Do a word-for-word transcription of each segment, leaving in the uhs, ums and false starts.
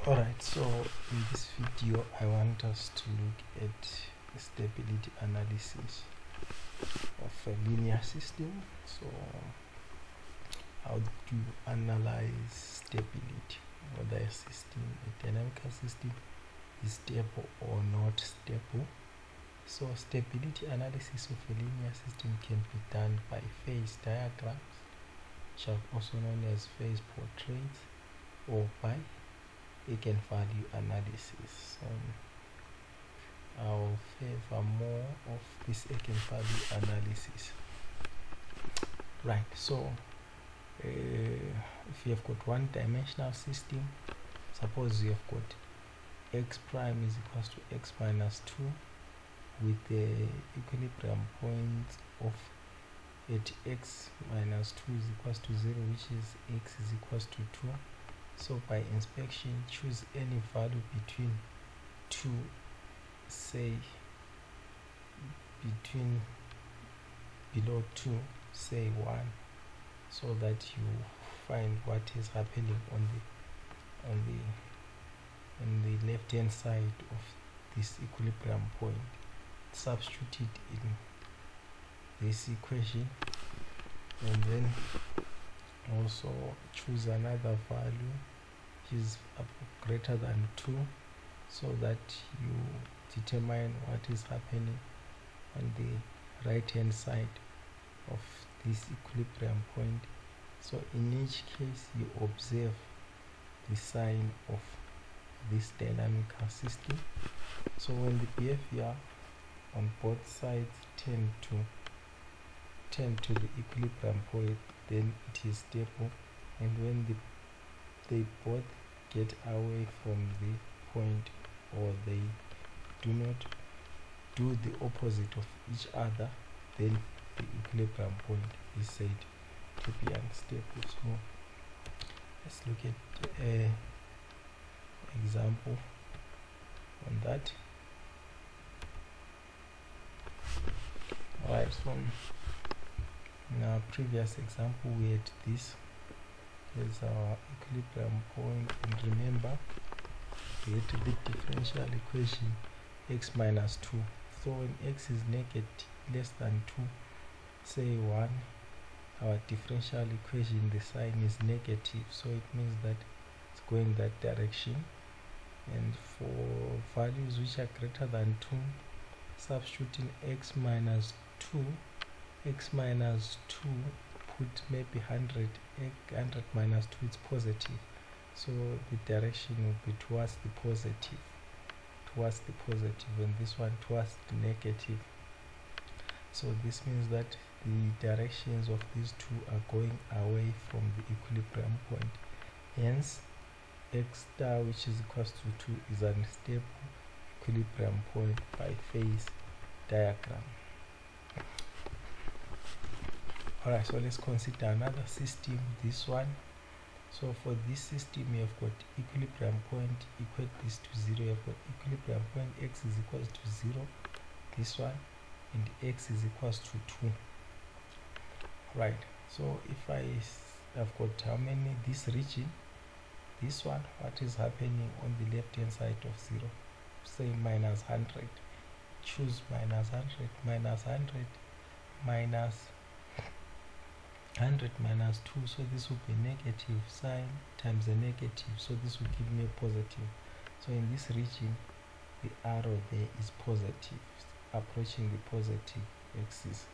Alright, so in this video I want us to look at stability analysis of a linear system. So how do you analyze stability, whether a system, a dynamical system, is stable or not stable? So stability analysis of a linear system can be done by phase diagrams, which are also known as phase portraits, or by eigenvalue analysis. Um, I'll favor more of this eigenvalue analysis. Right, so uh, if you have got one dimensional system, suppose you have got x prime is equals to x minus two with the equilibrium point of at x minus two is equals to zero, which is x is equals to two. So by inspection, choose any value between two, say between below two, say one, so that you find what is happening on the on the on the left hand side of this equilibrium point. Substitute it in this equation, and then also choose another value which is greater than two, so that you determine what is happening on the right hand side of this equilibrium point. So in each case you observe the sign of this dynamical system. So when the behavior on both sides tend to tend to the equilibrium point, then it is stable, and when the, they both get away from the point, or they do not do the opposite of each other, then the equilibrium point is said to be unstable. So let's look at an example on that. Alright, so in our previous example we had this as our equilibrium point, and remember we had the differential equation x minus two. So when x is negative less than two, say one, our differential equation, the sign is negative, so it means that it's going that direction. And for values which are greater than two, substituting x minus two, x minus two, put maybe one hundred, one hundred minus two, it's positive, so the direction will be towards the positive, towards the positive, and this one towards the negative. So this means that the directions of these two are going away from the equilibrium point. Hence x star, which is equals to two, is an unstable equilibrium point by phase diagram. Alright, so let's consider another system, this one. So for this system you have got equilibrium point, equate this to zero. You have got equilibrium point x is equals to zero, this one, and x is equals to two. Right, so if I have got how many, this region, this one, what is happening on the left hand side of zero, say minus one hundred, choose minus one hundred, minus one hundred, minus one hundred minus two, so this will be negative sign times a negative, so this will give me a positive. So in this region the arrow there is positive, approaching the positive axis.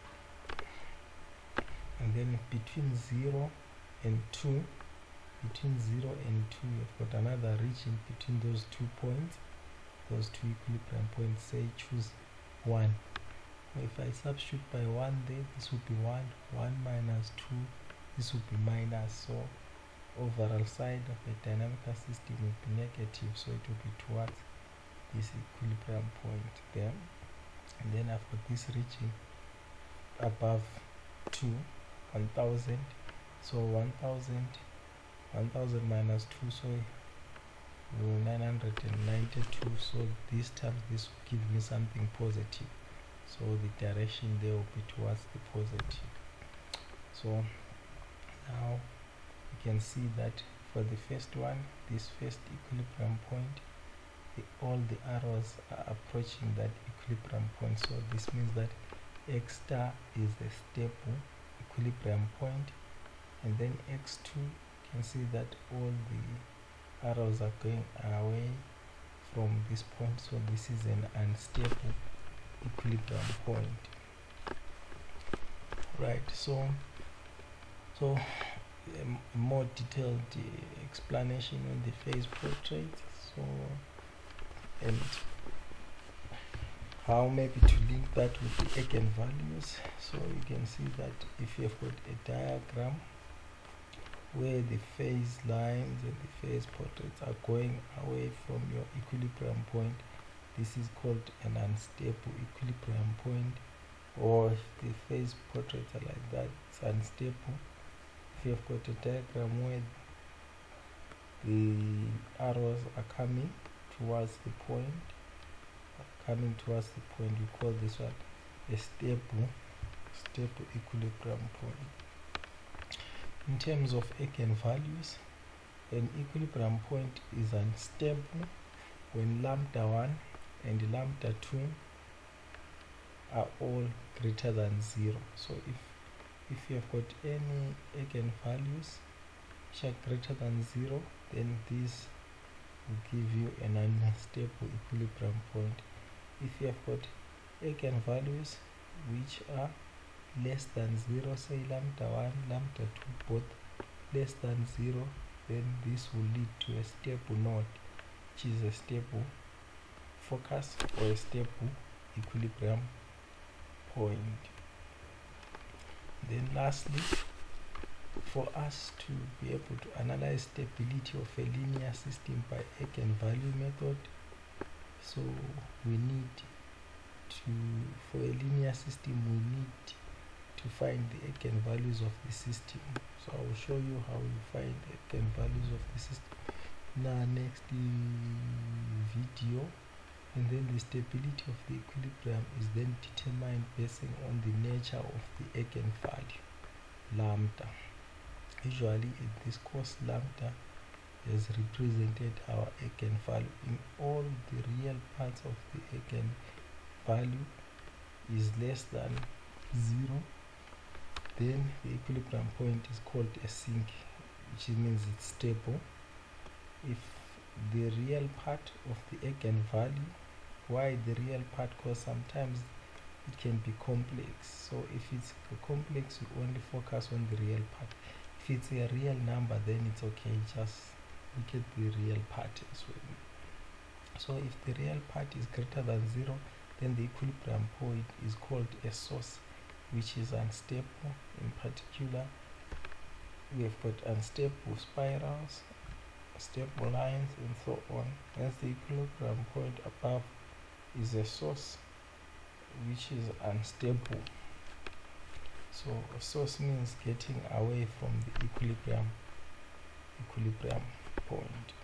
And then between zero and two, between zero and two, you've got another region between those two points, those two equilibrium points, say choose one. If I substitute by one there, this will be one, one minus two, this will be minus, so overall side of a dynamical system will be negative, so it will be towards this equilibrium point there. And then I've got this region above two, one thousand, so one thousand, one thousand minus two, so nine hundred ninety-two, so this time this will give me something positive, so the direction there will be towards the positive. So now you can see that for the first one, this first equilibrium point, the, all the arrows are approaching that equilibrium point, so this means that x star is the stable equilibrium point, and then x two, you can see that all the arrows are going away from this point, so this is an unstable equilibrium point. Right, so so a more detailed uh, explanation on the phase portrait, so and how maybe to link that with the eigenvalues. So you can see that if you have got a diagram where the phase lines and the phase portraits are going away from your equilibrium point, this is called an unstable equilibrium point. Or if the phase portraits are like that, it's unstable. If you have got a diagram where the arrows are coming towards the point, coming towards the point, we call this one a stable, stable equilibrium point. In terms of eigenvalues, an equilibrium point is unstable when lambda one and lambda two are all greater than zero. So if if you have got any eigenvalues which are greater than zero, then this will give you an unstable equilibrium point. If you have got eigenvalues which are less than zero, say lambda one, lambda two, both less than zero, then this will lead to a stable node, which is a stable focus or a stable equilibrium point. Then lastly, for us to be able to analyze stability of a linear system by eigenvalue method, so we need to, for a linear system, we need to find the eigenvalues of the system. So I will show you how you find the eigenvalues of the system in our next video. And then the stability of the equilibrium is then determined based on the nature of the eigenvalue, lambda. Usually in this course, lambda has represented our eigenvalue. In all the real parts of the eigenvalue is less than zero, then the equilibrium point is called a sink, which means it's stable. If the real part of the eigenvalue, why the real part? Because sometimes it can be complex. So if it's complex, you only focus on the real part. If it's a real number, then it's okay, just look at the real part as well. So if the real part is greater than zero, then the equilibrium point is called a source, which is unstable. In particular, we have got unstable spirals, stable lines, and so on. Hence the equilibrium point above is a source which is unstable. So a source means getting away from the equilibrium equilibrium point.